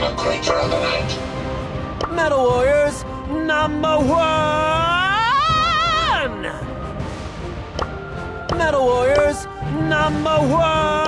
final creature of the night. Metal Warriors #1! Metal Warriors #1!